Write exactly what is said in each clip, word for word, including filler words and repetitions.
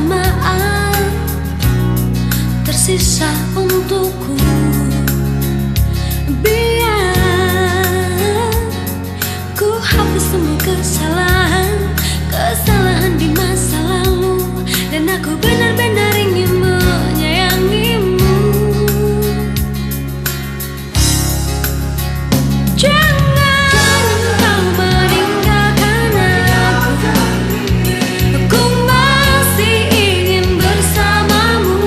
maaf tersisa untukku. Biar ku hapus semua kesalahan, kesalahan di masa lalu, dan aku benar-benar ingin menyayangimu. Jangan kau meninggalkan aku, aku masih ingin bersamamu.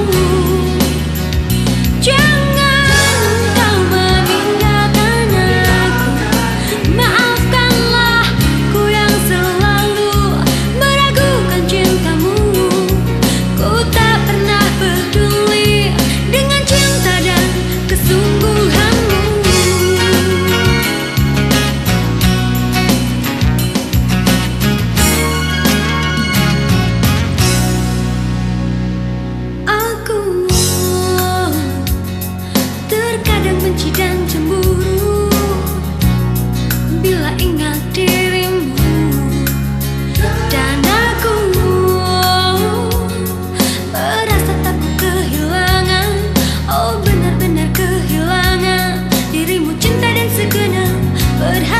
Jangan kau meninggalkan aku, maafkanlah ku yang selalu meragukan cintamu. Ku tak pernah peduli dengan cinta dan kesungguhanmu. Aku terkadang benci dan cemburu bila ingat dirimu, dan aku merasa takut kehilangan, oh benar-benar kehilangan dirimu, cinta dan segenap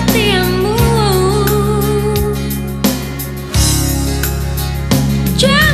perhatianmu. Jangan